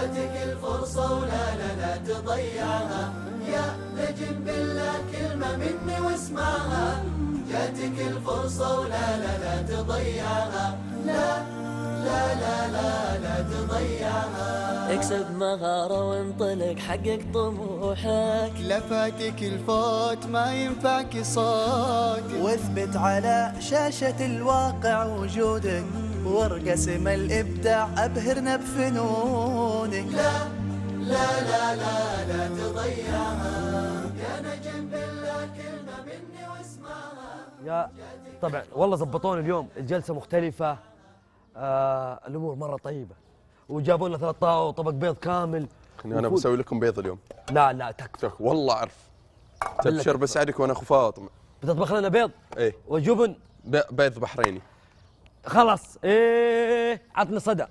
جاتك الفرصة ولا لا لا تضيعها، يا نجم بالله كلمة مني واسمعها، جاتك الفرصة ولا لا لا تضيعها، لا لا لا لا لا تضيعها. اكسب مهارة وانطلق حقق طموحك، لا فاتك الفوت ما ينفعك صوت، واثبت على شاشة الواقع وجودك، وارقسم الإبداع أبهرنا بفنونك. لا لا لا لا لا تضيعها، يا نجم بالله كلمة مني واسمعها. يا طبعا والله زبطوني اليوم، الجلسة مختلفة، الأمور مرة طيبة، وجابوا لنا 3 طاوة وطبق بيض كامل. أنا بسوي لكم بيض اليوم. لا تكفى والله أعرف. تبشر بساعدك وأنا أخو فاطمة. بتطبخ لنا بيض؟ إيه. وجبن؟ بيض بحريني. خلاص. عطني صدى.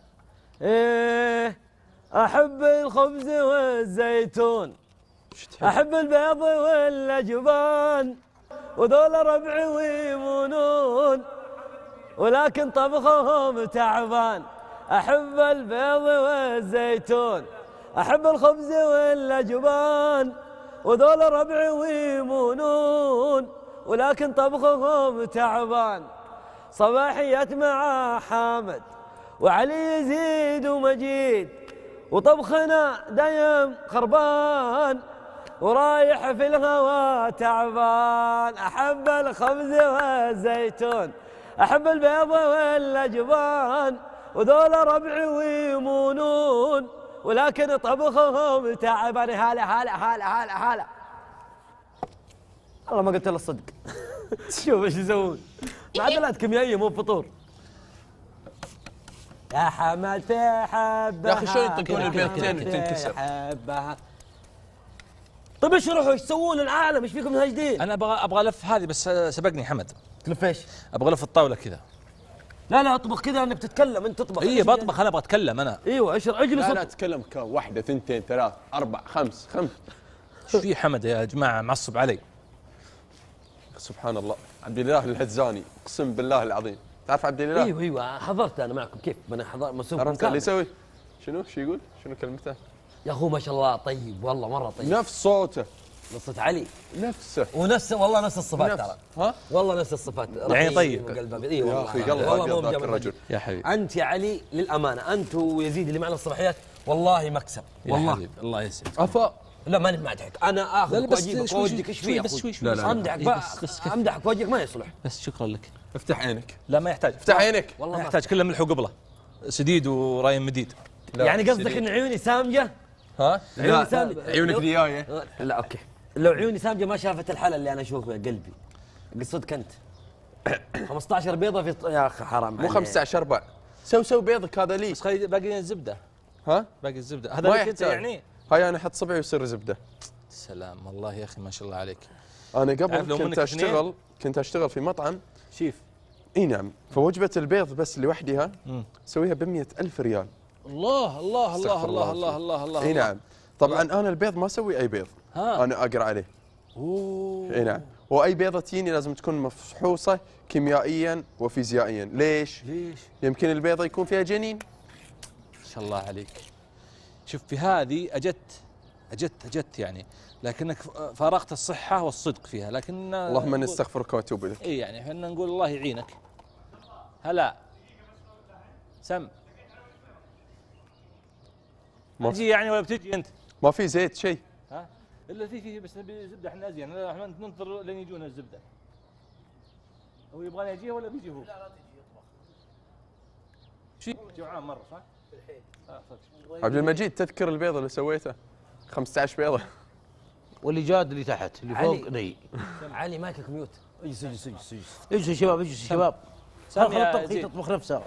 أحب الخبز والزيتون، أحب البيض واللجبان، وذول ربعي ويمونون ولكن طبخهم تعبان. أحب البيض والزيتون، أحب الخبز واللجبان، وذول ربعي ويمونون ولكن طبخهم تعبان. صباحيات مع حامد وعلي يزيد ومجيد، وطبخنا دايم خربان ورايح في الهوى تعبان. أحب الخبز والزيتون، أحب البيض واللجبان، وذول ربعي ويمونون ولكن طبخهم تعبان. هلا والله ما قلت له الصدق. شوف ايش يسوون، معدلات كيميائية مو فطور. يا حمد في حبها يا أخي شلون يطقون البيضتين وتنكسر؟ حبها. طيب اشرحوا ايش تسوون العالم، ايش فيكم هاجدين؟ انا ابغى الف هذه بس سبقني حمد. تلف ايش؟ ابغى الف الطاوله كذا. لا اطبخ كذا، انك تتكلم انت تطبخ. اي بطبخ، انا ابغى اتكلم انا. ايوه اجلس. لا تتكلم. 1 2 3 4 5. ايش في حمد يا جماعه معصب علي؟ سبحان الله. عبد الله الهزاني، اقسم بالله العظيم. تعرف عبد الله؟ ايوه حضرت انا معكم. كيف انا حضرت مسوق. عرفت اللي يسوي شنو يقول؟ شنو كلمته؟ يا اخو ما شاء الله طيب، والله مره طيب. نفس صوته، صوت علي نفسه، ونفس والله نفس الصفات ترى. ها والله نفس الصفات. يعني طيب. اي والله يا اخي قلبه ذاك الرجل. يا حبيبي انت يا علي للامانه، انت ويزيد اللي معنا الصباحيات والله مكسب والله. الله يسعدك. افا لا ماني مضحك، انا اخذك واجيبك واوديك. ايش في بس شوي لا امدحك امدحك وجهك ما يصلح. بس شكرا لك. افتح عينك. لا ما يحتاج. افتح عينك. والله ما يحتاج، كله ملح وقبله، سديد ورايم مديد. يعني قصدك ان عيوني سامجه؟ ها؟ عيوني سامجه. عيونك ديايه. لا اوكي، لو عيوني سامجه ما شافت الحلا اللي انا اشوفه قلبي. قصدك انت 15 بيضه في يا اخي حرام مو 15 4. سوي بيضك هذا لي. بس خلي باقي الزبده. ها؟ باقي الزبده هذا اللي كنت يعني. هاي انا احط صبعي ويصير زبده. سلام والله يا اخي ما شاء الله عليك. انا قبل كنت اشتغل في مطعم شيف. اي نعم، فوجبه البيض بس لوحدها اسويها ب 100,000 ريال. الله الله الله الله الله الله الله. اي نعم. طبعا انا البيض ما اسوي اي بيض، انا اقرا عليه. اوه. اي نعم. واي بيضه تجيني لازم تكون مفحوصه كيميائيا وفيزيائيا. ليش؟ يمكن البيضه يكون فيها جنين. ما شاء الله عليك. شوف في هذه اجت يعني، لكنك فارقت الصحه والصدق فيها. لكن اللهم نستغفرك واتوب اليك. اي يعني احنا نقول الله يعينك. هلا سم تجي يعني ولا بتجي انت؟ ما في زيت شيء. ها؟ الا في بس نبي زبده احنا ازين، احنا ننتظر لين يجونا الزبده. هو يبغاني اجيه ولا بيجي هو؟ لا تجي يطبخ. شيء جوعان مره صح؟ الحين عبد المجيد تذكر البيض اللي سويته 15 بيضه واللي جاد اللي تحت اللي فوق ني. علي مايكك ميوت. اجلس اجلسوا شباب اجلسوا شباب. خل الطبخ تطبخ نفسها.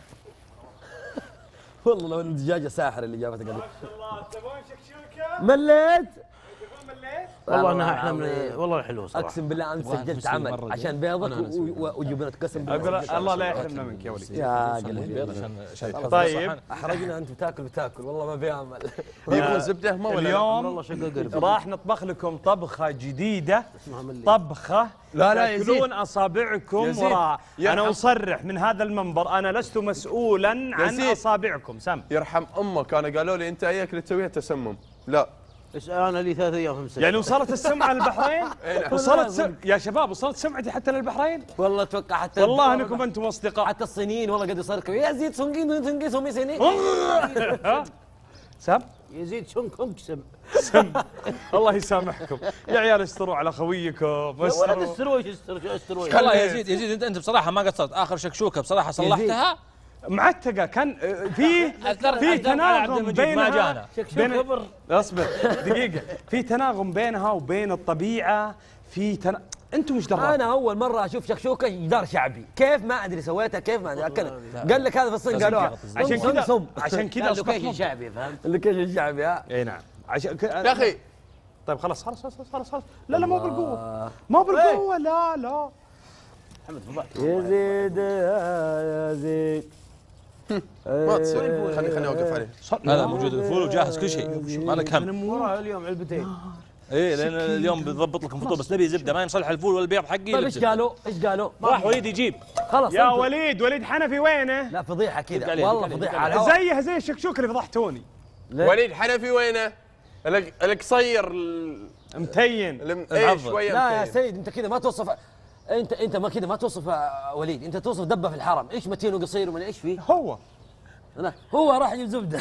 والله لو ان الدجاجه ساحر اللي جابتها قبل. ما شاء الله تبون شكشوكه؟ مليت؟ والله انها احلى من والله حلوه صراحه. اقسم بالله انت سجلت عمل عشان بيضك وجبنك قسم بالله. اقول الله لا يحرمنا منك يا وليد. يا قلبي طيب احرجنا انت بتاكل والله ما في امل. يبغى زبده ما ولا اليوم راح نطبخ لكم طبخه جديده، طبخه لا تاكلون اصابعكم وراء. انا اصرح من هذا المنبر انا لست مسؤولا عن اصابعكم. سم يرحم امك، انا قالوا لي انت اياك اللي تسويها تسمم. لا انا لي 3 ايام في المسجد. يعني وصلت السمعه للبحرين؟ يا شباب وصلت سمعتي حتى للبحرين؟ والله اتوقع حتى والله انكم انتم اصدقاء. حتى الصينيين والله قد يصرخوا يا زيد سونجين سومي سيني. سم يزيد شنكم سم الله يسامحكم يا عيال، استروا على خويكم. ولا تستروا ايش استروا. والله يا يزيد انت بصراحه ما قصرت. اخر شكشوكه بصراحه صلحتها معتقه. كان في تناغم بينها اصبر دقيقه، في تناغم بينها وبين الطبيعه. انتم مش درا. انا اول مره اشوف شكشوكه جدار شعبي، كيف ما ادري سويتها، كيف ما ادري. قال لك هذا في الصين قالوها عشان كذا اللوكيشن شعبي، فهمت؟ اللوكيشن شعبي. ها اي نعم عشان يا اخي. طيب خلاص لا مو بالقوه، مو بالقوه. لا يزيد يا زيد ما تصير. خليني اوقف عليه. هذا موجود الفول وجاهز كل شيء، ما لك هم. وراها اليوم علبتين. ايه لان اليوم بنضبط لكم فطور، بس نبي زبده ما يصلح الفول والبيض حقي. طيب ايش قالوا؟ راح وليد يجيب. خلاص يا وليد حنفي وينه؟ لا فضيحه كذا والله، فضيحه على الهواء. زيها زي الشكشوك اللي فضحتوني. وليد حنفي وينه؟ القصير متين ايه شويه. لا يا سيد انت كذا ما توصف. انت ما كذا ما توصف وليد، انت توصف دبه في الحرم. ايش متين وقصير ومن ايش فيه؟ هو راح يجيب زبده.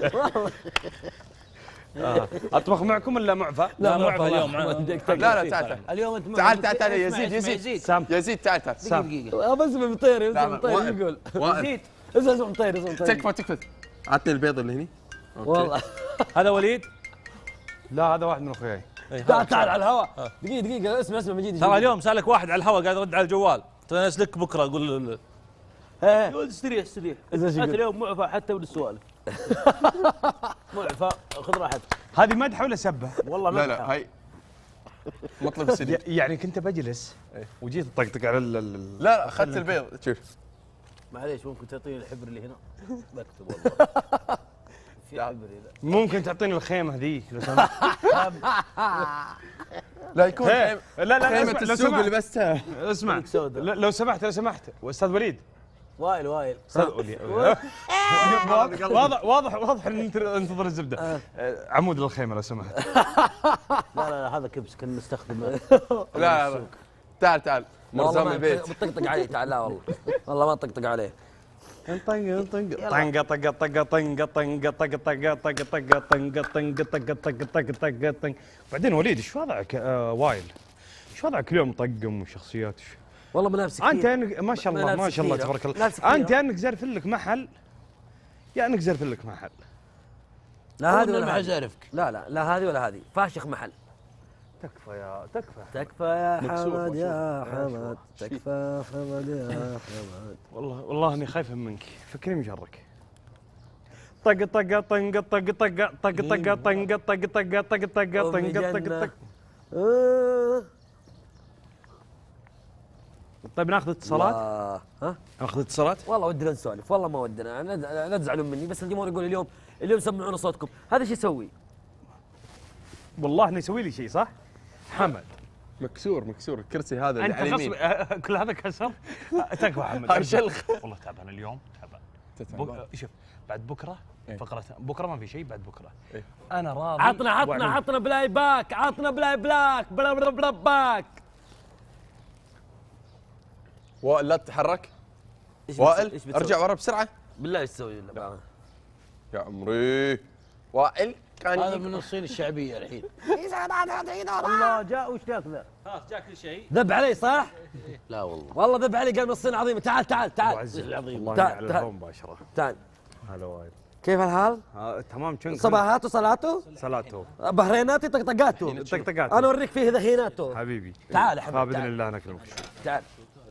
اطبخ معكم ولا معفى؟ لا معفى اليوم. لا تعال اليوم انت تعال يزيد تعال دقيقه. بس مطير يقول يزيد اسمه مطير. تكفى عطني البيض اللي هني. والله هذا وليد. لا هذا واحد من اخوياي. تعال على الهواء. دقيقه اسمع مجيد. ترى اليوم سالك واحد على الهواء قاعد يرد على الجوال، ترى اسلك بكره اقول يقول استريح اليوم معفى حتى بالسوالف. معفى خذ راحتك. هذه مدح ولا سبه؟ والله لا مدح. هاي مطلب السديد. يعني كنت بجلس وجيت اطقطق على لا اخذت البيض. شوف معليش ممكن تعطيني الحبر اللي هنا بكتب والله. في حبر هنا. ممكن تعطيني الخيمه ذي لو سمحت. لا يكون لا خيمة السوق اللي بستها. اسمع لو سمحت استاذ وليد. وائل استاذ وليد. واضح ان انت انتظر الزبده. عمود للخيمه لو سمحت. لا هذا كبس كنا نستخدمه. لا تعال مرزام البيت. طقطق عليه تعال. لا والله ما طقطق عليه. طنقه طقه طقه طنقه طنقه طقه طقه طقه طقه طنقه طنقه طقه طقه طقه طقه طنقه. بعدين وليد ايش وضعك؟ وايل ايش وضعك اليوم طقم وشخصيات؟ والله ملابس انت ما شاء الله تبارك الله. انت انك زارف لك محل يا انك زارف لك محل. لا هذه ولا ما زارفك. لا هذه ولا هذه. فاشخ محل. تكفى يا حمد يا حمد. تكفى حمد يا حمد. والله اني خايف منك. فكري مجرك. طق طق طنق طق طق طق طق طنق طق طق طق طق طنق طق طق. طيب ناخذ اتصالات؟ ناخذ اتصالات؟ والله ودنا نسولف، والله ما ودنا، لا تزعلون مني، بس الجمهور يقول اليوم سمعونا صوتكم، هذا ايش يسوي؟ والله انه يسوي لي شيء صح؟ حمد مكسور الكرسي هذا اللي على اليمين. كل هذا كسر. تكفى حمد. هرشلخ. والله تعبان اليوم تعبان. شوف بعد بكره فقرة بكره ما في شيء بعد بكره. انا راضي. عطنا بلاي باك، بلا باك. وائل لا تتحرك. وائل ارجع ورا بسرعه. بالله ايش تسوي؟ يا عمري وائل كان هذا من الصين الشعبيه الحين. الله جاء وش تاكله؟ جاء كل شيء. ذب علي صح؟ لا والله ذب علي قال من الصين عظيمه. تعال العظيم والله على الهواء مباشره. تعال. هلا وائل كيف الحال؟ تمام. صباحاته صلاته بحريناتي طقطقاته انا اوريك فيه ذهيناته حبيبي. تعال يا حبيبي باذن الله نكلمك. تعال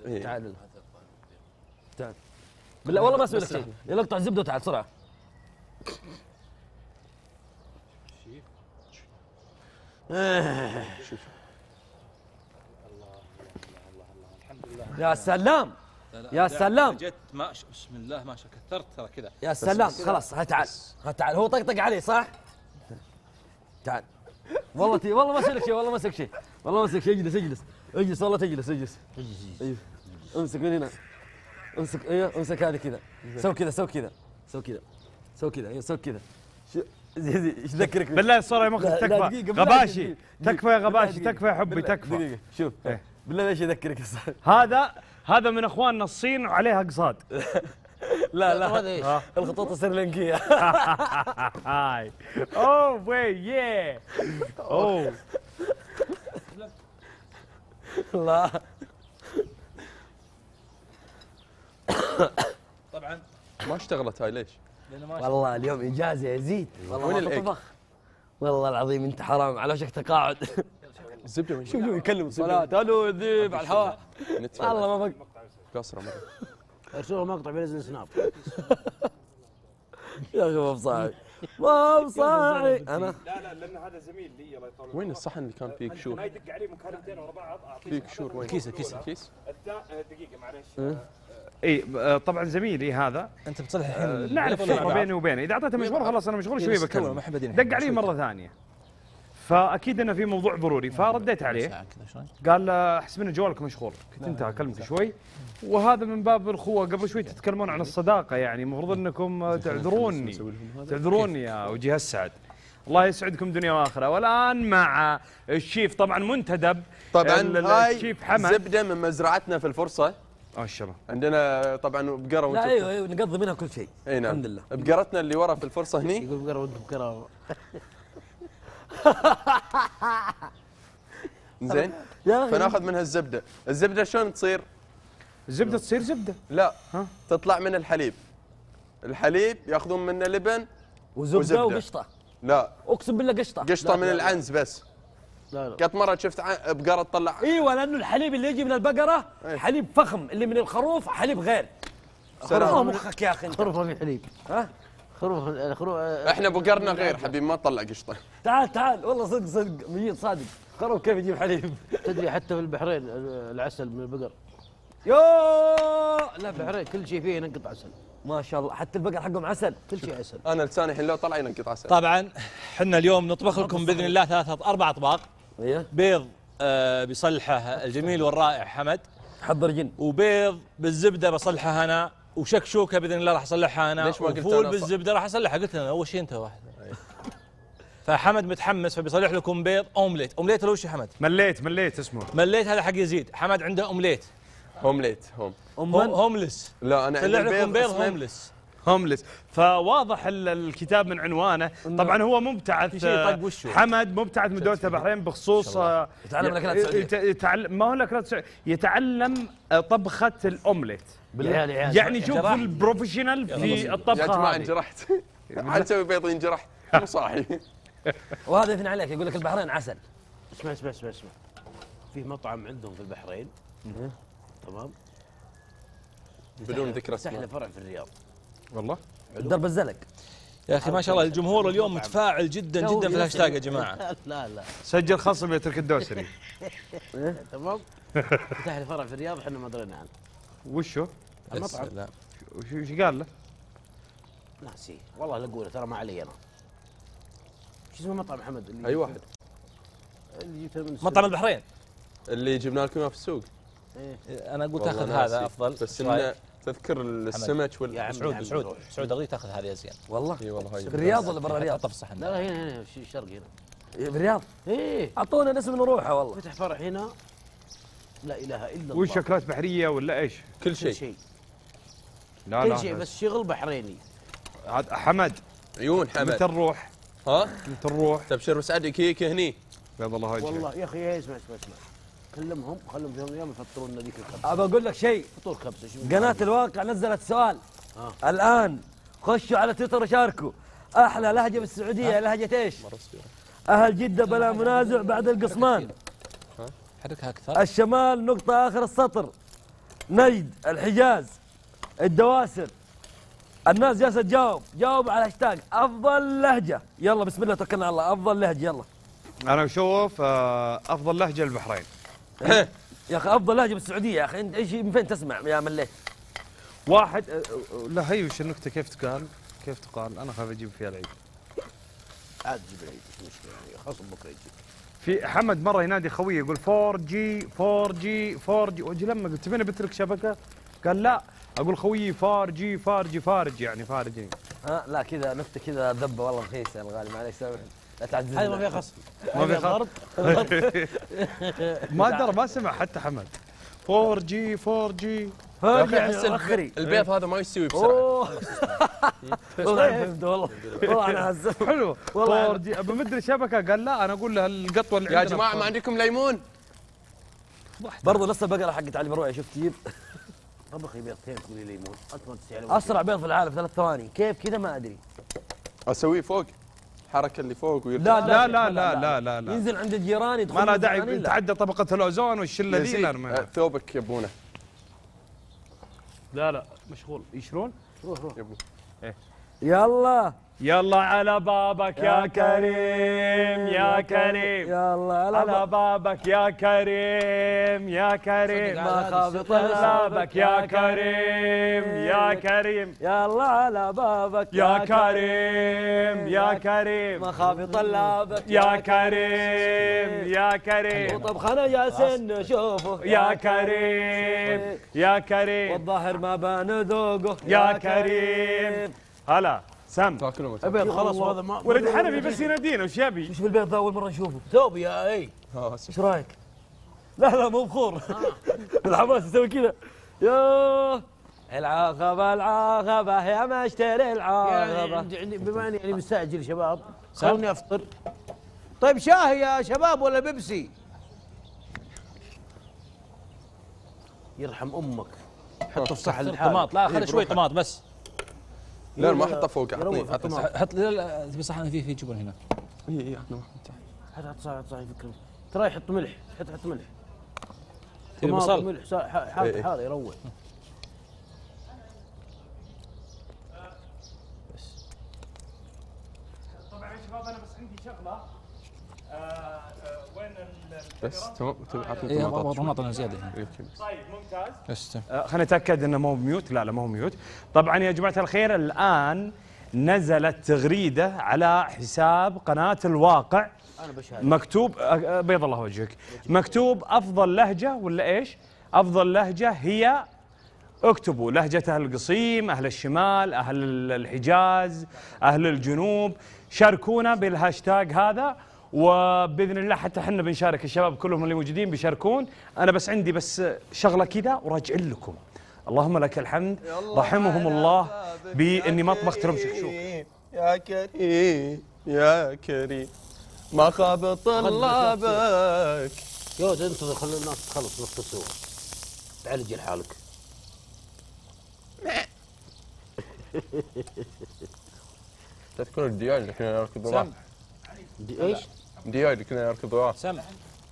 بالله والله ما اسوي لك شيء. يلا اقطع الزبده وتعال بسرعه. يا سلام يا سلام جت ما بسم الله ما شاء كثرت ترى كذا. يا سلام خلاص ها تعال ها تعال. هو طقطق عليه صح؟ تعال والله ما اسوي لك شيء والله ما اسوي شيء والله ما اسوي شيء. اجلس والله تجلس ايوه امسك من هنا امسك ايوه امسك هذه كذا سوي كذا ايوه سوي كذا زي ايش ذكرك بالله الصورة يا مخك تكفى غباشي تكفى يا غباشي تكفى يا حبي تكفى. دقيقة شوف بالله ايش يذكرك هذا من اخواننا الصين وعليها قصاد. لا الخطوط السريلانكية. هاي اوه وي ياه اوه لا طبعا ما اشتغلت هاي ليش؟ لانه ما والله اليوم اجازة يا زيد والله وين ما الإيج؟ تطبخ والله العظيم انت حرام على وشك تقاعد. الزبده وين؟ شوف يكلم صلاة الو الذيب على الهواء والله ما بق قاصره مره. ارسلوا مقطع بينزل سناب. يا اخي ما بصاحي ما بصاحي انا. لا لان هذا زميل لي الله يطول. وين الصحن اللي كان فيه كشور؟ يدق عليه مكالمتين ورا بعض اعطيه فيه كشور وين؟ كيس دقيقه معليش. اي طبعا زميلي هذا انت بتصلح الحين نعرف شغله بيني وبينه، اذا اعطيته مشغول خلاص انا مشغول شوي بكلم. ما احب دق علي مره ثانيه فاكيد انه في موضوع ضروري فرديت عليه قال احسب جوالك مشغول. كنت انت كلمته شوي وهذا من باب الخوه. قبل شوي تتكلمون عن الصداقه يعني المفروض انكم تعذروني يا وجه السعد. الله يسعدكم دنيا واخره. والان مع الشيف طبعا منتدب طبعا هاي الشيف حمد زبده من مزرعتنا في الفرصه. الشباب عندنا طبعا بقره لا ايوه نقضي منها كل شيء. اي نعم الحمد لله. بقرتنا اللي ورا في الفرصه هني يقول بقرا وانت بقرا. زين فناخذ منها الزبده شلون تصير؟ الزبده تصير زبده. لا ها؟ تطلع من الحليب ياخذون منه لبن وزبده وقشطه. لا اقسم بالله قشطه قشطه من العنز بس. لا قد مره شفت بقره تطلع. ايوه لانه الحليب اللي يجي من البقره حليب فخم، اللي من الخروف حليب غير. سلام. مخك يا اخي انت. خروف ما في حليب. ها خروف احنا بقرنا غير حبيبي ما تطلع قشطه. تعال والله صدق مجيد صادق. خروف كيف يجيب حليب؟ تدري حتى في البحرين العسل من البقر. يو لا في البحرين كل شيء فيه ينقط عسل. ما شاء الله حتى البقر حقهم عسل. كل شيء عسل. انا لساني الحين لو طلع ينقط عسل. طبعا احنا اليوم نطبخ لكم باذن الله 4 اطباق. ايوه بيض بيصلحه الجميل والرائع حمد، حضر جن، وبيض بالزبده بصلحها انا، وشكشوكه باذن الله راح اصلحها انا، ليش ما قلت وفول أنا بالزبده راح اصلحها. قلت لنا اول شيء انت واحد. فحمد متحمس فبيصلح لكم بيض اومليت. اومليت ولا وش يا حمد؟ مليت اسمه. مليت هذا حق يزيد. حمد عنده اومليت هومليت هوملس. لا انا صلح عندي لكم بيض اسمه هوملس. فواضح الكتاب من عنوانه. طبعا هو مبتعث في شيء طق وشه. حمد مبتعث من دوله البحرين بخصوص يتعلم الاكلات السعوديه. يتعلم ما هو الاكلات السعوديه، يتعلم طبخه الاومليت. يعني شوف البروفيشنال في الطبخه. يا جماعه هذه. انجرحت. عاد اسوي بيض انجرحت مو صاحي. وهذا يثني عليك يقول لك البحرين عسل. اسمع في مطعم عندهم في البحرين تمام بدون ذكر فتح له اسماء. فرع في الرياض. والله درب الزلق. يا اخي ما شاء الله الجمهور اليوم متفاعل جدا في الهاشتاج يا جماعه. لا سجل خصم يترك الدوسري. تمام فتح له فرع في الرياض احنا ما درينا عنه. وشو؟ المطعم لا وش قال له؟ ناسي والله لا اقوله ترى ما علي انا. شو اسمه مطعم حمد؟ اللي اي واحد اللي جبته من مطعم البحرين اللي جبنا لكم في السوق. انا قلت والله تاخذ ناسي. هذا افضل. بس انه تذكر السمك يا عم سعود ارضي تاخذ هذه ازين. والله اي والله هاي بالرياض ولا برا الرياض؟ حطها في الصحن. لا هنا في الشرق هنا. بالرياض. ايه اعطونا نسم نروحه والله. فتح فرع هنا لا اله الا الله. وش اكلات بحريه ولا ايش؟ كل كل شيء. شيء لا كل شيء بس شغل بحريني. عاد حمد عيون متى حمد. نروح؟ ها متى نروح؟ تبشر وسعدك هيك هني. بيض الله وجهك. والله يا اخي اسمع كلمهم خلهم في يوم من الايام يفطرون لنا ذيك الخبزه. ابى اقول لك شيء. فطور خبزه. قناة الواقع نزلت سؤال الآن، خشوا على تويتر وشاركوا. أحلى لهجة بالسعودية لهجة إيش؟ أهل جدة بلا منازع بعد القصمان. حركها اكثر. الشمال نقطة آخر السطر. نجد، الحجاز، الدواسر. الناس جالسة تجاوب على هاشتاج أفضل لهجة. يلا بسم الله توكلنا على الله. أفضل لهجة يلا. انا اشوف افضل لهجه البحرين. يا اخي افضل لهجه بالسعوديه يا اخي، انت ايش من فين تسمع يا مليت؟ واحد لا هي وش النكته كيف تقال؟ كيف تقال؟ انا خايف اجيب فيها العيد. عاد جيب العيد مش مشكله يعني خلاص بكره يجي. في حمد مره ينادي خويه يقول 4G 4G 4G، واجي لما قلت تبيني بترك شبكه؟ قال لا، اقول خويي 4G فارج يعني فارجني. لا كذا نكته كذا ذبه والله رخيصه يا الغالي، معليش سامحني لا تعززني. هذه ما فيها خصم. ما في خرب. ما درى ما سمع حتى حمد. 4G يا اخي احس البيض هذا ما يستوي بسرعه. والله فهمت والله انا هزت. حلو 4G ابى مدري شبكه، قال لا انا اقول له القطوه اللي يا جماعه ما عندكم ليمون؟ برضه لسه البقره حقت علي بروعي شفت تجيب طبخي بيضتين تقولي ليمون انت ما تسالي. اسرع بيض في العالم 3 ثواني، كيف كذا ما ادري. اسويه فوق الحركه اللي فوق ويرجع. لا لا لا لا لا لا ينزل عند الجيران يدخل. ما لا داعي يتعدى طبقه الاوزون والشله ذي. لا ثوبك يبونه. لا مشغول يشرون. روح يلا على بابك يا كريم يا كريم، يلا على بابك يا كريم يا كريم، ما خاف طلابك يا كريم يا كريم، يلا على بابك يا كريم يا كريم، ما خاف طلابك يا كريم يا كريم، وطبخنا جالسين نشوفه يا كريم يا كريم، والظاهر ما بان ذوقه يا كريم. هلا سام تاكلوا البيض خلاص هذا ما ولد حنفي بس ينادينا وش يبي؟ وش بالبيض ذا اول مره نشوفه؟ ثوب يا اي. ايش رايك؟ لا مو بخور الحماس يسوي كذا. يا العاقبه يا مشتري العاقبه. يعني بما اني يعني مستعجل شباب خلوني افطر. طيب شاهي يا شباب ولا بيبسي؟ يرحم امك حطه في صحن الحال. طماط لا خلي شوي طماط بس. لا ما احطه فوق، اعطني حط لا تبي صحن فيه جبن هنا. اي اعطنا واحد حط صحيح فكره. ترى يحط ملح حط ملح. تبي بصل؟ ملح حار يروق. طبعا يا شباب انا بس عندي شغله. وين بس تمام اعطني اي طماطم زياده هنا. طيب ممتاز. بس خلينا نتاكد انه مو ميوت. لا ما هو ميوت. طبعا يا جماعه الخير الان نزلت تغريده على حساب قناه الواقع مكتوب بيض الله وجهك، مكتوب افضل لهجه ولا ايش؟ افضل لهجه هي اكتبوا لهجه اهل القصيم، اهل الشمال، اهل الحجاز، اهل الجنوب، شاركونا بالهاشتاج هذا وباذن الله حتى احنا بنشارك، الشباب كلهم اللي موجودين بيشاركون. انا بس عندي بس شغله كذا وراجعين لكم. اللهم لك الحمد رحمهم الله باني ما طبخت لهم شكشوك. يا كريم يا كريم ما خاب طلابك. يود انتظر خلي الناس تخلص نص السوق تعالج لحالك. تذكر الدياج اللي كنا نركض وراه؟ ايش؟ الدياج اللي كنا نركض وراه. سمع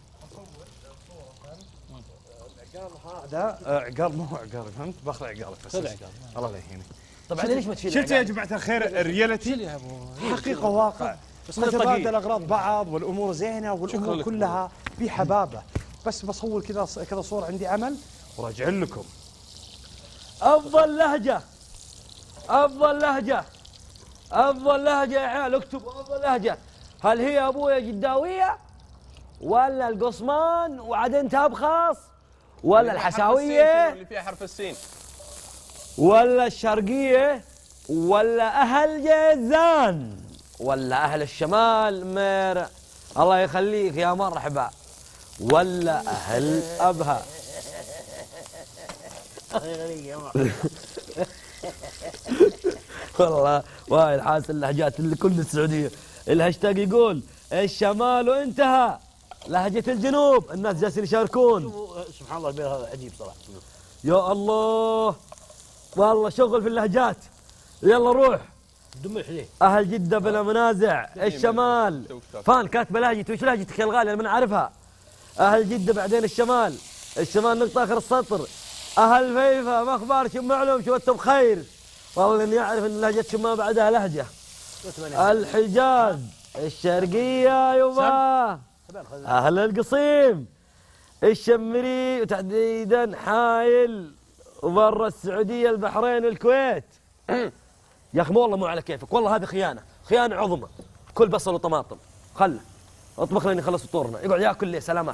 هذا عقال مو عقال، فهمت؟ باخذ عقالك بس. الله لا يهينك. طبعا ليش ما تشيل؟ شفت يا جماعه الخير الريالتي حقيقه واقع، نتبادل اغراض بعض والامور زينه والامور كلها بحبابه. بس بصور كذا صوره عندي عمل وراجعين لكم. افضل لهجه يا عيال اكتبوا افضل لهجه. هل هي ابويا جداويه ولا القصمان وعدن تبخص ولا الحساويه اللي فيها حرف السين ولا الشرقيه ولا اهل جيزان ولا اهل الشمال الله يخليك يا مرحبا ولا اهل ابها. والله وايد حاسس اللهجات اللي كل السعوديه. الهاشتاج يقول الشمال وانتهى، لهجه الجنوب الناس جالسين يشاركون. سبحان الله البيض هذا عجيب صراحه. يا الله والله شغل في اللهجات. يلا روح دمح ليه؟ اهل جده بلا منازع. الشمال فان كاتبه لهجتي. وش لهجتك يا الغالي؟ انا ما اعرفها. اهل جده بعدين الشمال نقطه اخر السطر. اهل فيفا ما اخبار شو معلوم شو انتم بخير. والله اني اعرف ان لهجتكم ما بعدها لهجه. الحجاز الشرقية يبا أهل القصيم الشمري وتحديدا حايل وبرا السعودية البحرين والكويت. يا أخي والله مو على كيفك، والله هذه خيانة، خيانة عظمى. كل بصل وطماطم خله اطبخ لين يخلص فطورنا، يقعد ياكل ليه سلامات.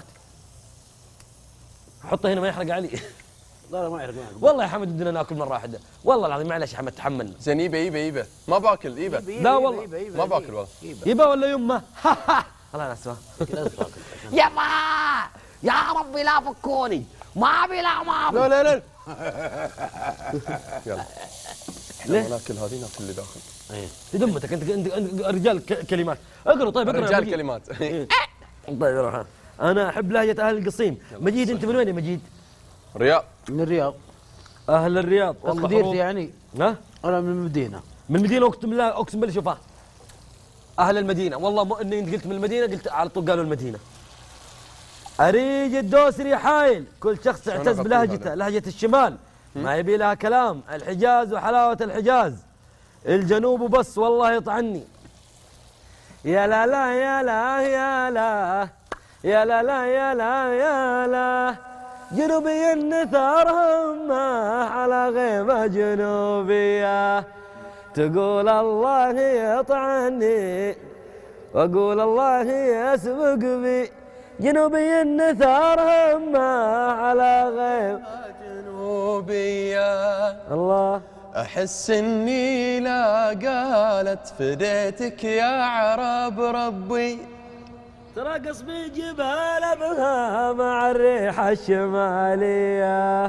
حطه هنا ما يحرق علي. لا ما يحرق والله يا حمد بدنا ناكل مرة واحدة، والله العظيم معلش يا حمد تحملنا. زين يبا ما باكل يبا. لا والله ما باكل والله. يبا ولا يمه. الله ناسفه. يبا يا ربي لا فكوني ما ابي لا ما ابي. لا يلا ليه؟ ناكل هذه ناكل اللي داخل. يدمتك انت رجال كلمات. اقرا طيب اقرا رجال كلمات. طيب روح. انا احب لهجة اهل القصيم. مجيد انت من وين يا مجيد؟ الرياض. من الرياض. اهل الرياض والله قديرتي يعني. ها؟ انا من المدينة. من المدينة اقسم بالله اقسم بالله شوفها. اهل المدينة والله مو اني قلت من المدينة قلت على طول قالوا المدينة. اريج الدوسري حايل، كل شخص يعتز بلهجته، لهجة الشمال ما يبي لها كلام، الحجاز وحلاوة الحجاز، الجنوب وبس والله يطعني. يا لا لا يا لا يا لا يا لا لا يا لا يا لا جنوبي النثار همه على غيمة جنوبية، تقول الله يطعني واقول الله يسبق بي، جنوبي النثار همه على غيمة جنوبية. الله أحس إني لا قالت فديتك يا عرب ربي، ترقص بجبال أبها مع الريحة الشمالية.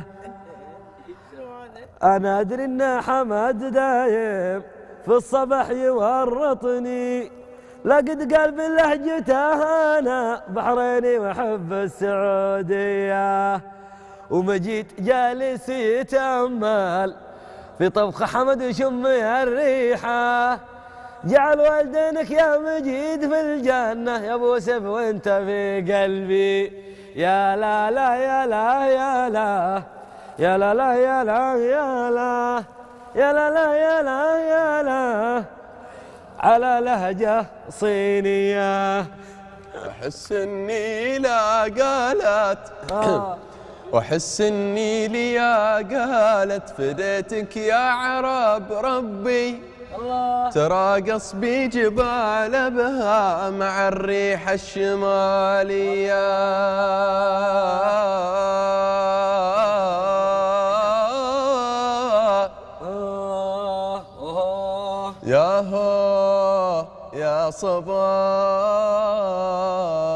أنا أدري إن حمد دايم في الصبح يورطني، لقد قال بلهجته أنا بحريني وأحب السعودية. ومجيد جالس يتأمل في طبخ حمد وشم الريحة، جعل والدينك يا مجيد في الجنة يا ابو سيف وانت في قلبي. يا لا لا يا لا يا لا يا لا لا يا لا يا لا يا لا لا يا لا يا لا على لهجة صينية. أحس إني لا قالت وأحس إني ليا قالت فديتك يا عرب ربي، الله تراقص بجبال بها مع الريحة الشمالية. يا هو يا صباح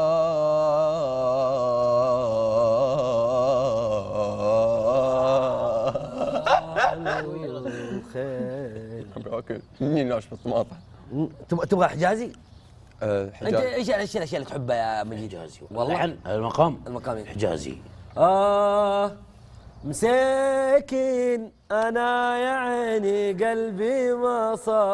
باكل مني ناش بالطماطم. تبغى حجازي؟ حجازي. انت ايش الاشياء اللي تحبها يا مجيد؟ حجازي والله المقام حجازي. حجازي. مساكين انا يا عيني قلبي ما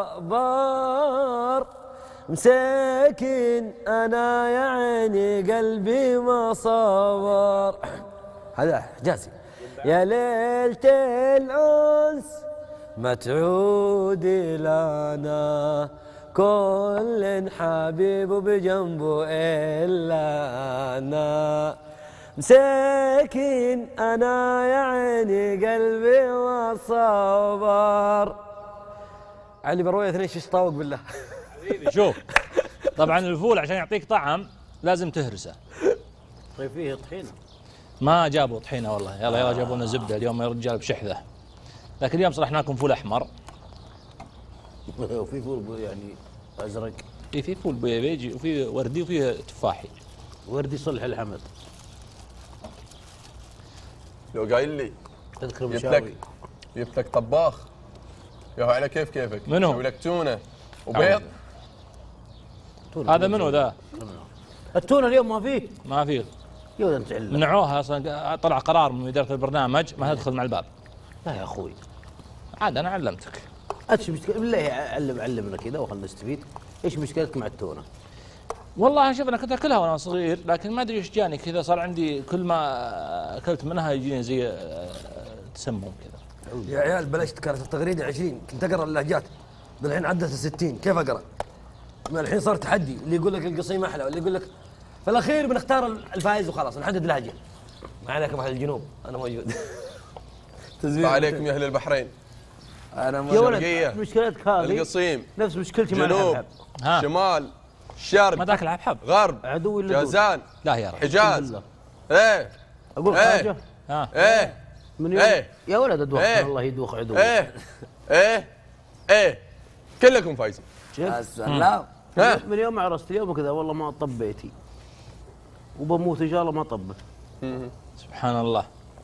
صبر، مساكين انا يا عيني قلبي ما صبر. هذا حجازي. يا ليلة الأنس ما تعودي لنا، كل حبيب بجنبه إلا أنا، مساكين أنا يا عيني قلبي وصبر. علي برويه اثنين شيش طاوق بالله. حبيبي شوف، طبعا الفول عشان يعطيك طعم لازم تهرسه. طيب فيه طحينه؟ ما جابوا طحينه والله، يلا جابوا لنا زبده اليوم يا رجال بشحذه. لكن اليوم صلحنا لكم فول احمر. وفي فول يعني ازرق. في فول بيجي وفي وردي وفي تفاحي. وردي صلح الحمد. لو قايل لي تذكر مشاوي جبت لك طباخ يا هو على كيفك. منو؟ يسوي لك تونه وبيض. هذا منو ذا؟ التونه اليوم ما فيه؟ ما فيه. يا انت علم. منعوها اصلا، طلع قرار من اداره البرنامج ما تدخل مع الباب. لا يا اخوي عاد انا علمتك. ايش مشكلة بالله علمنا كذا وخلنا نستفيد. ايش مشكلتك مع التونه؟ والله شوف انا كنت اكلها وانا صغير، لكن ما ادري ايش جاني كذا، صار عندي كل ما اكلت منها يجيني زي تسمم كذا. يا عيال بلشت كانت التغريده 20 كنت اقرا اللهجات، الحين عدت 60 كيف اقرا؟ الحين صار تحدي، اللي يقول لك القصيم احلى واللي يقول لك، في الاخير بنختار الفائز وخلاص نحدد لهجه. ما عليكم اهل الجنوب انا موجود. عليكم يا اهل البحرين. انا يا ولد شرقية، مشكلتك هذه القصيم، نفس مشكلتي مع جنوب، الحبحب. شمال، شرق، ما ذاك الحبحب. غرب، عدوي اللدود. جازان، لا يا رجل. حجاز. بالله. ايه اقول إيه. حاجه ايه من يوم إيه. يا ولد ادوخ إيه. الله يدوخ عدوي. ايه ايه كلكم فايزين. السلام. ها. من يوم عرست اليوم كذا والله ما طب بيتي وبموت ان شاء الله ما طبت. سبحان الله.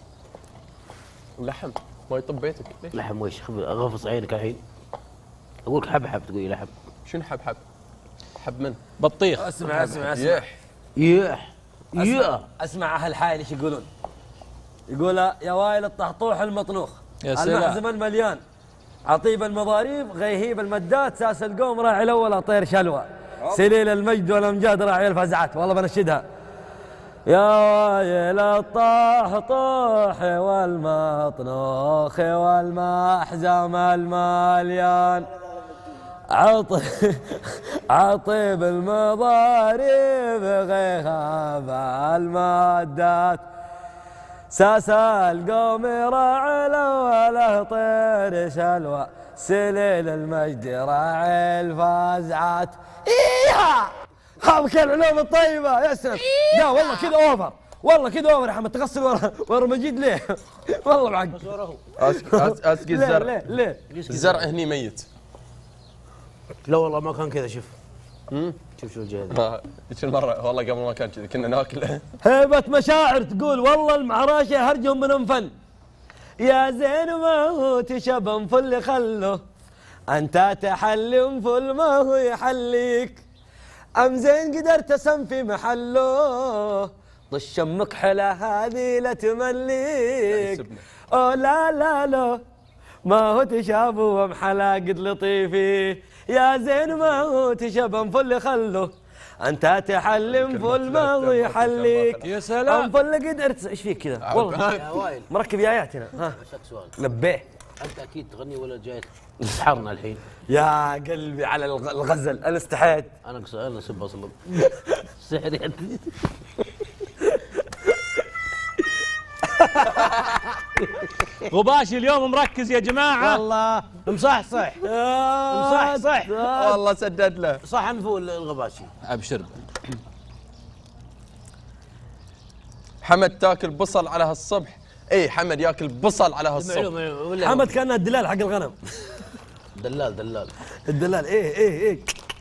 لحم ما يطب بيتك ليش؟ لحم ويش اغفص عينك الحين. اقول لك حبحب تقول لي لحم. شنو حب؟ حب من؟ بطيخ. اسمع اسمع اسمع يح يح يا اسمع اهل الحايل ايش يقولون. يقول يا وايل الطحطوح المطنوخ، يا سلام. المحزم المليان، عطيب المضاريب، غيهيب المدات، ساس القوم راعي الاول طير شلوى، سليل المجد والامجاد راعي الفزعات. والله بنشدها. يا وايل الطحطوح والمطنوخ والمحزم المليان، عطيب المضارب غيهاب المادات، ساس القوم راعي الاول طير شلوى، سليل المجد راعي الفزعات. ايها هذا العلوم الطيبه يا سلام. لا والله كذا اوفر، والله كذا اوفر يا حمد. تغسل ورا مجيد ليه؟ والله معقد. اسقي الزرع. ليه؟ الزرع هني ميت. لا والله ما كان كذا. شوف شوف شو الجهد. ذيك المره والله قبل ما كان كذا كنا ناكله. هيبة مشاعر تقول والله المعراشة هرجهم من فن. يا زين ما هو تشبن فل خله، انت تحلي فل ما هو يحليك، ام زين قدرت اسم في محله، طش امك حلا هذه لا تمليك. او لا لا لا ما هو تشابه ومحلا قد لطيفي، يا زين ما هو تشبن فل خله، انت تحلم فل ما هو يحليك. يا سلام. فل قدرت. ايش فيك كذا؟ والله يا وائل مركب يايات هنا. ها اسالك سؤال. لبيه. انت اكيد تغني ولا جاي تسحرنا الحين؟ يا قلبي على الغزل انا استحيت. انا اسب اصلا سحر يعني. غباشي اليوم مركز يا جماعه. والله مصحصح مصحصح والله سدد له. صح انفو الغباشي. ابشر. حمد تاكل بصل على هالصبح. اي حمد ياكل بصل على هالصبح. حمد كان الدلال حق الغنم. دلال الدلال. ايه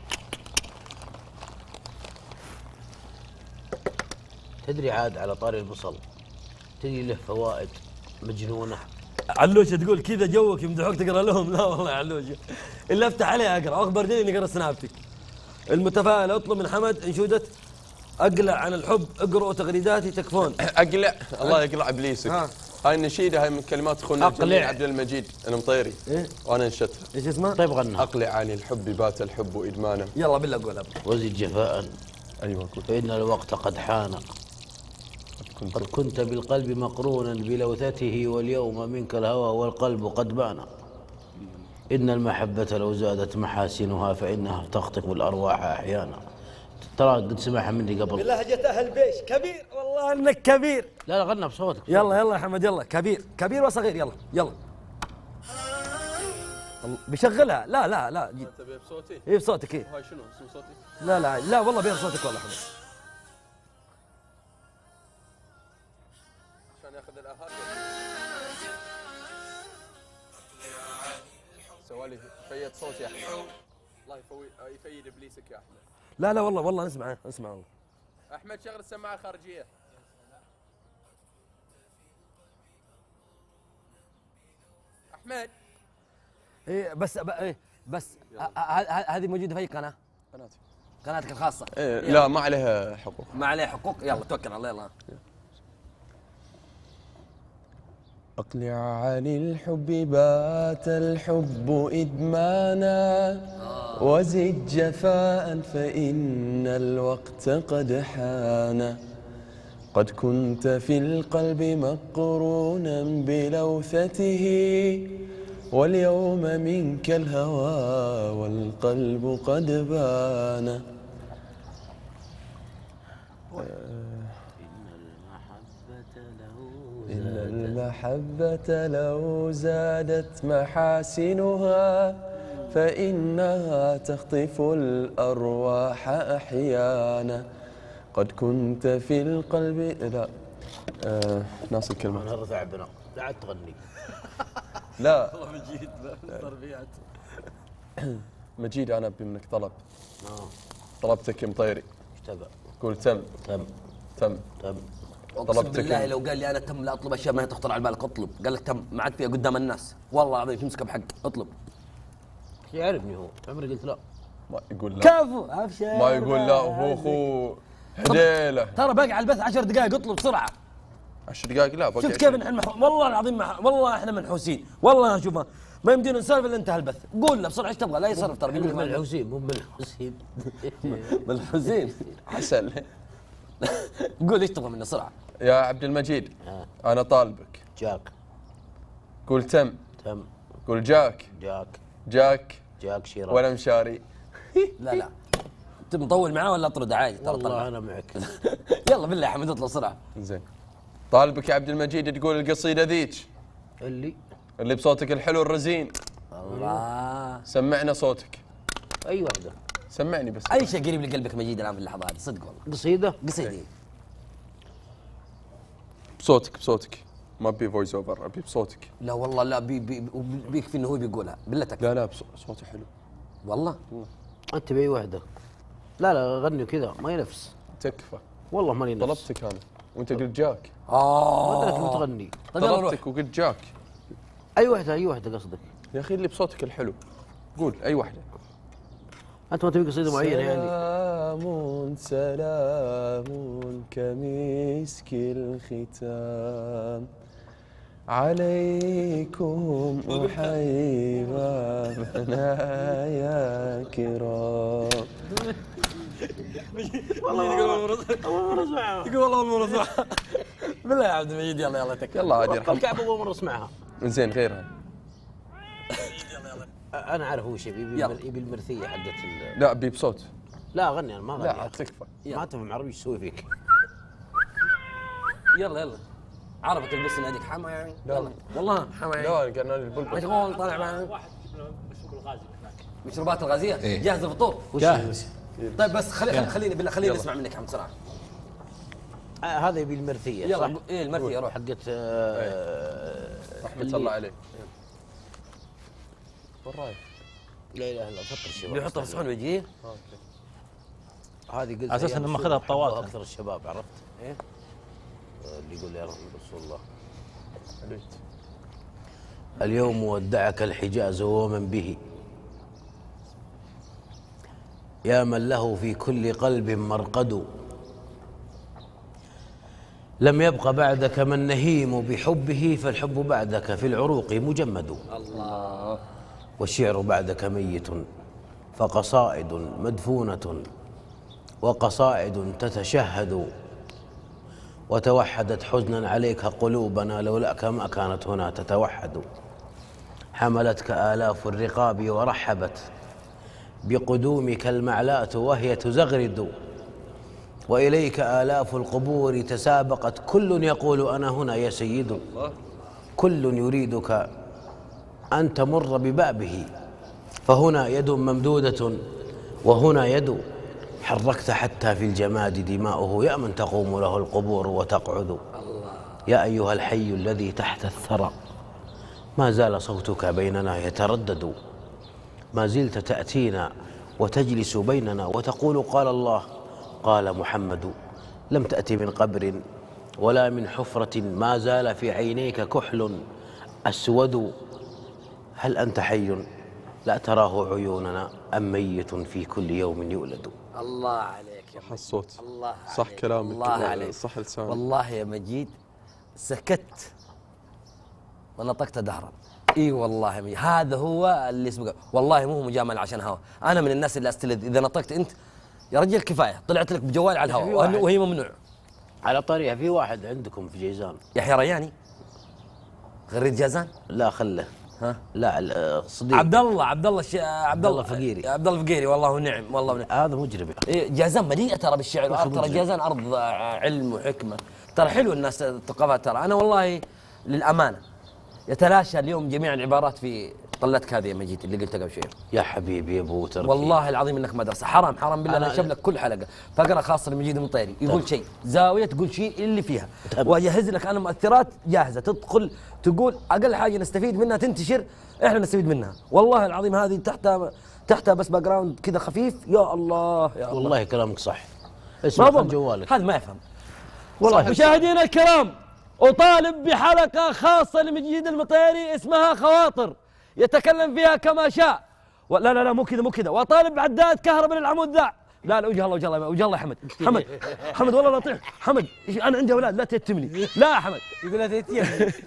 تدري عاد على طاري البصل تدري له فوائد مجنونه. علوشه تقول كذا جوك يمدحوك تقرا لهم. لا والله يا علوشه الا افتح عليه اقرا، اخبر جيني نقرا سنابتك. المتفائل اطلب من حمد انشوده اقلع عن الحب، اقرأوا تغريداتي تكفون. اقلع الله يقلع ابليسك. هاي النشيده هاي من كلمات اخونا الجميل عبد المجيد المطيري. إيه؟ وانا انشدتها. ايش اسمه؟ طيب غنى. اقلع عن الحب بات الحب ادمانا. يلا بالله قولها. وزد جفاء ايوه فإن الوقت قد حان، قد كنت بالقلب مقرونا بلوثته، واليوم منك الهوى والقلب قد بان. إن المحبة لو زادت محاسنها فإنها تخطف الأرواح أحيانا. ترى قد سمعها مني قبل. بلهجة أهل بيش كبير. والله إنك كبير. لا غنى بصوتك. يلا يا حمد يلا. كبير وصغير. يلا بشغلها. لا تبي بصوتي؟ ايه بصوتك. ايه هاي شنو اسم صوتي؟ لا والله بين صوتك والله حمد. عشان ياخذ الاهات. سوالي فيد صوتي يا احمد. الله يفيد ابليسك يا احمد. لا والله اسمع والله. احمد شغل السماعه خارجيه. احمد. ايه بس هذه موجوده في اي قناه؟ قناتك الخاصه. إيه لا ما عليها حقوق. ما عليه حقوق. يلا توكل على الله. يلا أقلع عن الحب بات الحب إدمانا، وزد جفاء فإن الوقت قد حان. قد كنت في القلب مقرونا بلوثته، واليوم منك الهوى والقلب قد بان. إن المحبة لو زادت محاسنها فإنها تخطف الأرواح أحيانا. قد كنت في القلب لا ناس الكلمة. أنا تعبنا لا عاد تغني. لا والله مجيد تربيات. مجيد أنا أبي منك طلب. طلبتك مطيري. ايش تبع؟ قول تم. تم تم. تم. اقسم بالله لو قال لي انا تم لا اطلب اشياء ما هي تخطر على بالك اطلب. قال لك تم ما عاد فيها قدام الناس والله العظيم تمسكه بحق اطلب. يعرفني هو عمري قلت لا. ما يقول لا. كفو ابشر. ما يقول لا هو اخو حديله. ترى باقي على البث 10 دقائق اطلب بسرعه. 10 دقائق لا باقي. شفت كيف نحن والله العظيم والله احنا منحوسين والله شوف ما يمدينا نسولف الا انتهى البث. قول له بسرعه ايش تبغى لا يصرف ترى بيقول لك منحوسين مو منحوسين. منحوسين. عسل. قول ايش تبغى منه بسرعه. يا عبد المجيد انا طالبك. جاك. قول تم. تم. قول جاك. جاك. جاك. جاك شيران. ولا مشاري. لا انت مطول معاه ولا اطرد عادي ترى والله انا معك. يلا بالله يا حمد اطلع بسرعه. زين طالبك يا عبد المجيد تقول القصيده ذيك اللي بصوتك الحلو الرزين. الله سمعنا صوتك. اي واحده. سمعني بس. اي شيء قريب لقلبك مجيد الان في اللحظه هذه صدق والله. قصيده. قصيده بصوتك ما ابي فويس اوفر ابي بصوتك. لا والله لا بيكفي انه هو بيقولها بالله تكفي. لا صوتي حلو والله. انت باي واحده. لا غني كذا ما ينفس. تكفى والله ماني نفس. طلبتك انا وانت قلت جاك. ما ادري كيف تغني. طلبتك وقلت جاك. اي واحده قصدك. يا اخي اللي بصوتك الحلو قول اي واحده. انت ما تبي قصيده معينه يعني. سلام كمسك الختام عليكم أحيي بابنا يا كرام. والله اول مره اسمعها. يقول والله اول مره اسمعها. بالله يا عبد المجيد يلا تكفى. يلا عادي الكعب اول مره اسمعها. زين غيرها. انا عارف هو شيء يبي المرثيه حقت لا ابي بصوت. لا غني انا ما غني. لا تكفى. ما تفهم عربي ايش اسوي فيك. يلا عرفك البس ناديك حما يعني. يلا والله حما يعني. لا قلنا لي البلبل. مشغول طالع معاه. مشروب الغازي هناك. مشروبات الغازيه. إيه. جاهز الفطور. جاهز. طيب بس خليني بالله خليني نسمع منك عم بسرعه. هذا يبي المرثيه صح؟ يلا ايه المرثيه روح حقت رحمة الله عليك. وين رايح؟ لا اله الا الله فطر الشباب. بيحطها في صحن ويجيه. هذه قلت على اساس انه ماخذها بطوات اكثر الشباب عرفت؟ ايه اللي يقول يا رسول الله. اليوم ودعك الحجاز ومن به يا من له في كل قلب مرقد. لم يبق بعدك من نهيم بحبه فالحب بعدك في العروق مجمد. الله. والشعر بعدك ميت فقصائد مدفونة وقصائد تتشهد. وتوحدت حزنا عليك قلوبنا لولاك ما كانت هنا تتوحد. حملتك آلاف الرقاب ورحبت بقدومك المعلاة وهي تزغرد. وإليك آلاف القبور تسابقت كل يقول أنا هنا يا سيد. كل يريدك أن تمر ببابه فهنا يد ممدودة وهنا يد. حركت حتى في الجماد دماؤه يا من تقوم له القبور وتقعد. يا أيها الحي الذي تحت الثرى ما زال صوتك بيننا يتردد. ما زلت تأتينا وتجلس بيننا وتقول قال الله قال محمد. لم تأتي من قبر ولا من حفرة ما زال في عينيك كحل أسود. هل أنت حي لا تراه عيوننا أم ميت في كل يوم يولد. الله عليك يا صح الصوت. الله صح عليك. كلامك. الله عليك. صح لسانك. والله يا مجيد سكت ونطقت دهرا. اي والله يا مجيد هذا هو اللي اسمه والله مو مجامله عشان هوا. انا من الناس اللي استلذ اذا نطقت انت يا رجل كفايه طلعت لك بجوال على الهواء وهي ممنوع. على طريقة في واحد عندكم في جيزان يحيى رياني غريد جازان. لا خله ها؟ لا صديق عبد الله فقيري. عبد الله فقيري، والله ونعم والله ونعم. هذا مجرم. إيه، جازان مليئه ترى بالشعر، وأرض ترى جازان ارض علم وحكمه، ترى حلو الناس الثقافات. ترى انا والله للامانه يتلاشى اليوم جميع العبارات في طلتك هذه يا مجيد اللي قلتها قبل شوي. يا حبيبي يا ابو تركي، والله العظيم انك مدرسه، حرام بالله. انا اشوف لك كل حلقه فقره خاصه لمجيد المطيري، يقول شيء زاويه تقول شيء اللي فيها، واجهز لك انا مؤثرات جاهزه، تدخل تقول اقل حاجه نستفيد منها تنتشر، احنا نستفيد منها. والله العظيم هذه تحتها بس باك جراوند كذا خفيف. يا الله يا الله، والله كلامك صح. اسمع خذ جوالك، هذا ما يفهم والله. مشاهدينا الكرام، أطالب بحلقة خاصة لمجيد المطيري اسمها خواطر، يتكلم فيها كما شاء. لا مو كذا، وأطالب بعداد كهرباء للعمود ذا. لا وجه الله يا حمد والله لا تطيح حمد. أنا عندي أولاد لا تيتمني. لا يا حمد يقول لا تيتيم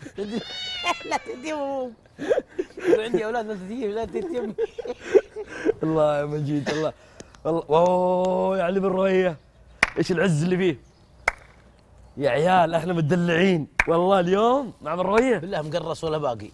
لا تيتيم، يقول عندي اولاد لا تيتيم. الله يا مجيد، الله اوه يا علي بالرويه، ايش العز اللي فيه يا عيال. احنا مدلعين والله اليوم مع بالرويه. بالله مقرص ولا باقي؟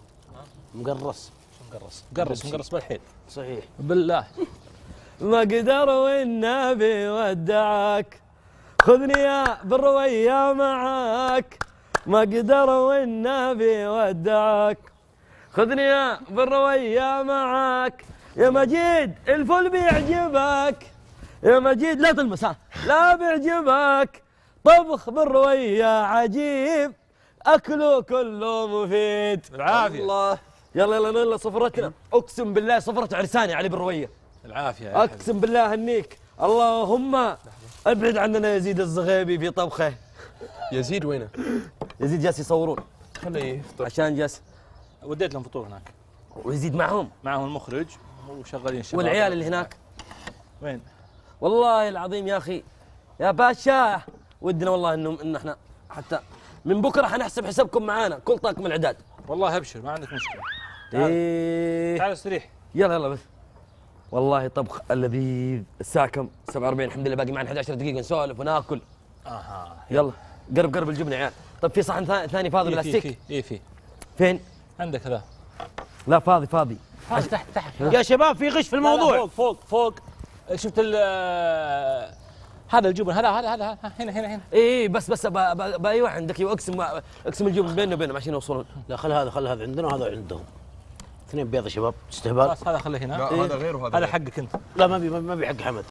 مقرص بالحيل صحيح بالله. ما قدر والنبي ودعك، خذني يا بالرويه معاك. ما قدر والنبي ودعك، خذني يا بالرويه معاك. يا مجيد الفل بيعجبك، يا مجيد لا تلمس، لا بيعجبك. طبخ بالرويه عجيب، اكله كله مفيد. العافيه الله. يلا صفرتنا، اقسم بالله صفرة عرساني علي بالرويه. العافيه يا اقسم بالله هنيك. اللهم ابعد عننا يزيد الزغيبي في طبخه. يزيد وينه؟ يزيد جالس يصورون، خليه يفطر. عشان جالس. وديت لهم فطور هناك، ويزيد معهم المخرج وشغالين شباب. والعيال اللي هناك وين؟ والله العظيم يا اخي يا باشا، ودنا والله ان احنا حتى من بكره حنحسب حسابكم معانا كل طاقم الاعداد. والله ابشر ما عندك مشكله. تعال استريح. يلا بس. والله طبخ اللذيذ. الساعه كم؟ 47. الحمد لله باقي معنا 11 دقيقه نسولف وناكل. يلا قرب الجبنه يا عيال. طيب في صحن ثاني فاضي بلاستيك؟ في فين؟ عندك ذا. لا فاضي. تحت يا شباب في غش في الموضوع. لا فوق شفت هذا الجبن، هذا هنا. ايه بس ايوه عندك. اقسم الجبن بيننا وبينهم عشان يوصلون. لا خل هذا عندنا وهذا عندهم. اثنين بيض يا شباب، استهبال. خلاص هذا خله هنا. لا هذا غير وهذا هذا حقك انت. لا ما بي حق حمد.